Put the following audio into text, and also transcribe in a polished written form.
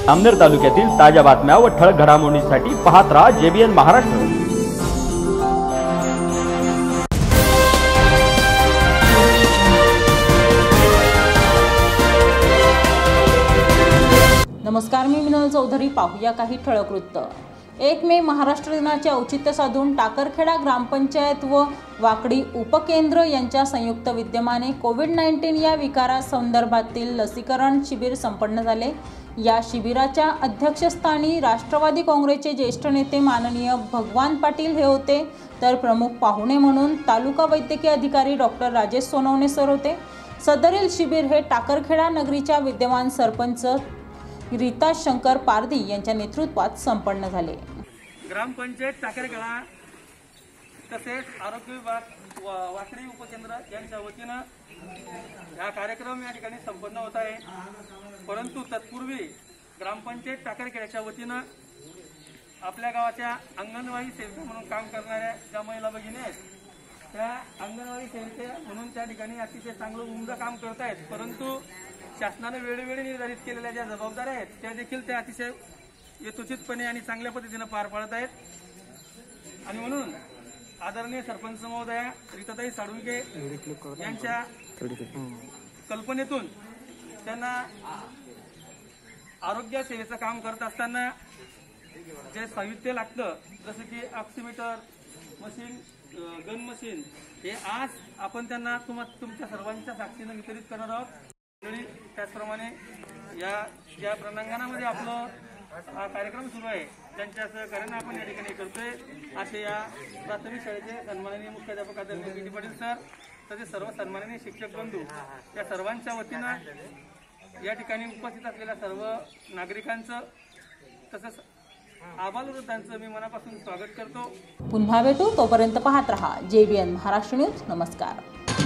अमनेर तालुक्यातील ताज्या बातम्या व ठळक घडामोडींसाठी पाहत रहा JBN महाराष्ट्र। नमस्कार, मी मिनल चौधरी। पाहूया काही ठळक वृत्त। 1 मे महाराष्ट्र दिनाचे औचित्य साधून टाकरखेडा ग्रामपंचायत व वाकडी उपकेंद्र यांच्या संयुक्त विद्यमाने कोविड-19 या विकारासंदर्भातील लसीकरण शिबिर संपन्न झाले। या शिबिराच्या अध्यक्षस्थानी राष्ट्रवादी काँग्रेसचे ज्येष्ठ नेते माननीय भगवान पाटील हे होते, तर प्रमुख पाहुणे म्हणून तालुका वैद्यकीय अधिकारी डॉक्टर राजेश सोनवणे सर होते। सदरील शिबिर हे टाकरखेडा नगरीच्या विद्यमान सरपंच रीता शंकर पारधी यांच्या नेतृत्वात संपन्न झाले। ग्रामपंचायत टाकरखेडा तसेच आरोग्य विभाग वाकडी उपकेंद्र यांच्या वतीने हा कार्यक्रम या ठिकाणी संपन्न होत आहे। परंतु तत्पूर्वी ग्रामपंचायत टाकरखेड्याच्या वतीने आपल्या गावाच्या अंगणवाडी सेविका म्हणून काम करणाऱ्या ज्या महिला भगिनी आहेत, त्या अंगणवाडी सेविका म्हणून त्या ठिकाणी अतिशय चांगलं उमदं काम करत आहेत। परंतु शासनाने वेळोवेळी निर्धारित केलेल्या ज्या जबाबदाऱ्या आहेत त्या देखील त्या अतिशय यथोचितपणे आणि चांगल्या पद्धतीने पार पाडत आहेत। आणि म्हणून आदरणीय सरपंच महोदया रीताताई साळुंके यांच्या कल्पनेतून त्यांना आरोग्य सेवेचं काम करत असताना जे साहित्य लागतं, जसं की ऑक्सिमीटर मशीन, गन मशीन, हे आज आपण त्यांना तुमच्या सर्वांच्या साक्षीने वितरित करणार आहोत। त्याचप्रमाणे या प्रणांगणामध्ये आपलं हा कार्यक्रम सुरू आहे, त्यांच्या सहकार्याने आपण या ठिकाणी करतोय। असे या प्राथमिक शाळेचे सन्माननीय मुख्याध्यापक आदरणीय पी.टी. पाटील सर तसेच सर्व सन्माननीय शिक्षक बंधू या सर्वांच्या वतीनं या ठिकाणी उपस्थित असलेल्या सर्व नागरिकांचं तसंच आबालवृद्धांचं मी मनापासून स्वागत करतो। पुन्हा भेटू, तोपर्यंत पाहत रहा JBN महाराष्ट्र न्यूज। नमस्कार।